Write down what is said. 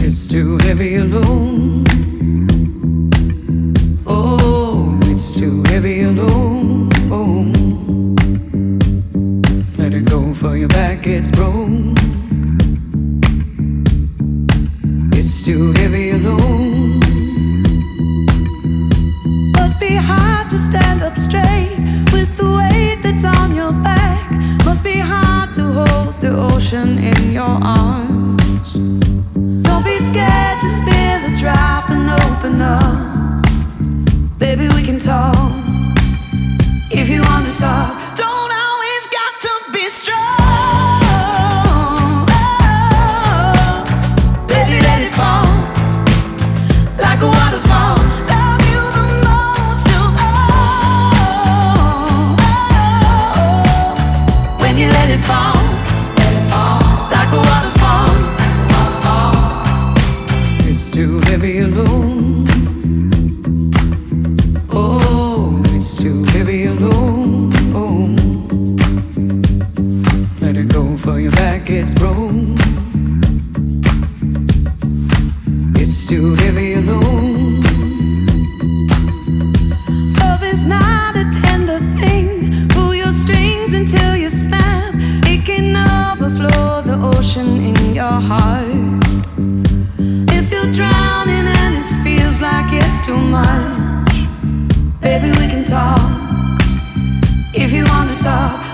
It's too heavy alone. Oh, it's too heavy alone. Oh, let it go for your back gets broke. It's too heavy alone. Must be hard to stand up straight with the weight that's on your back. Must be hard to hold the ocean in your arms. Don't be scared to spill a drop and open up. Baby, we can talk if you wanna talk. Don't always got to be strong. Baby, let it fall like a waterfall. Love you the most of all. When you let it fall like a waterfall. It's too heavy alone. Oh, it's too heavy alone. Oh, let it go for your back gets broke. It's too heavy alone. Love is not a tender thing. Pull your strings until you snap. It can overflow the ocean in your heart. If you're drowning and it feels like it's too much, baby, we can talk if you wanna talk.